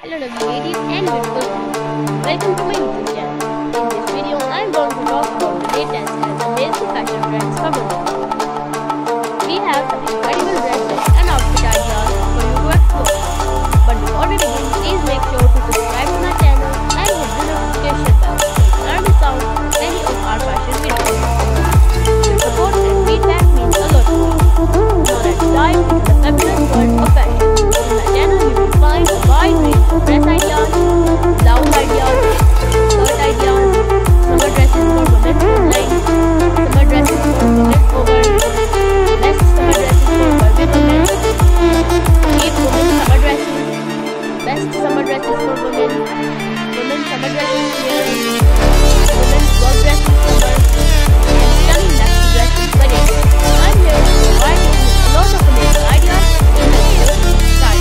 Hello lovely ladies and beautiful people. Welcome to my YouTube channel. In this video, I am going to talk about the latest and amazing fashion trends for women. We have some incredible dresses and outfit ideas for you to explore. But before we begin, please make sure to subscribe to my channel and hit the notification bell so you never miss out any of our fashion videos. Your support and feedback means a lot to me. Now let's dive into the fabulous world of fashion. In my channel, you will find a wide range of dress ideas, blouse ideas, skirt ideas, summer dresses for women online, summer dresses for women over, best summer dresses for Barbie women, cheap women summer dresses, best summer dresses for women, women summer dresses here, women's work dresses summer, and stunning maxi dresses wedding. I'm here to provide you with a lot of amazing ideas in the field of style.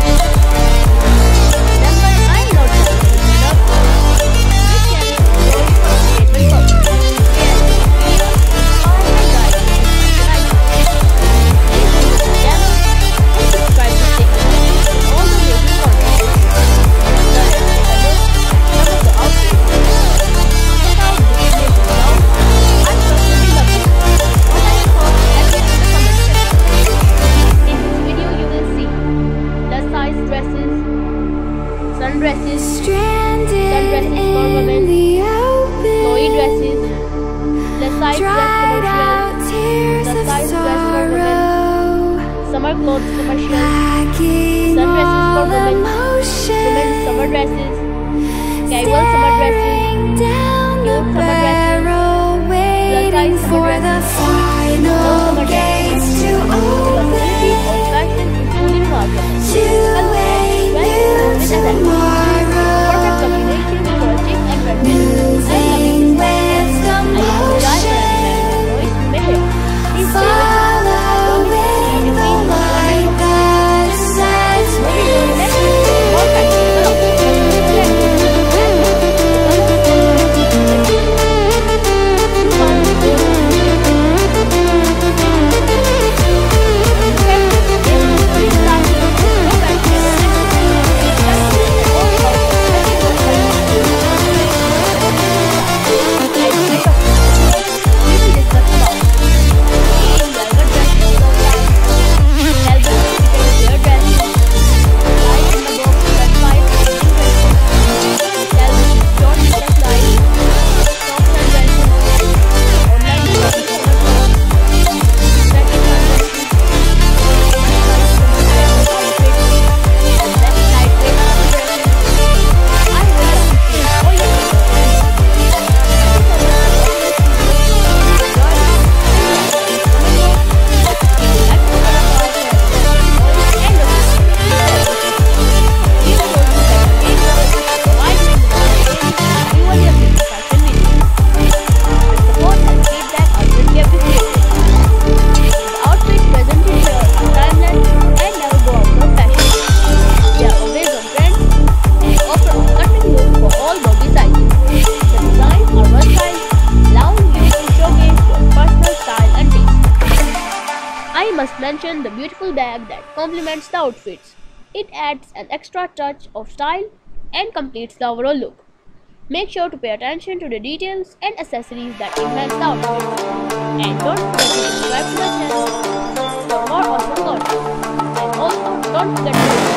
Remember, I'm not just a designer. This channel is only for entertainment purposes. Yes, videos inspire and guide you in fashion ideas. Please visit the channel and subscribe to stay connected with all the latest content. Now let's take a look at some of the outfits. Check out this amazing gown. I personally love it. What are your thoughts? Let me know in the comment section. In this video, you will see plus size dresses, sundresses, sundresses for women, flowy dresses, plus size dress commercials, plus size dress for women, summer clothes commercials, sundresses for women, women's summer dresses, casual summer dresses, cute summer dresses, plus size summer dresses, no summer dresses. The possibility of fashion is truly remarkable. Hello, well, perfect combination for a chic and red dress. I love this fashion. I use dye and recommend voice to my hair. Please stay with me. Don't miss any of these wonderful next more fashion. I must mention the beautiful bag that complements the outfits. It adds an extra touch of style and completes the overall look. Make sure to pay attention to the details and accessories that enhance the outfits. And don't forget to subscribe to the channel for more awesome content. And also don't forget to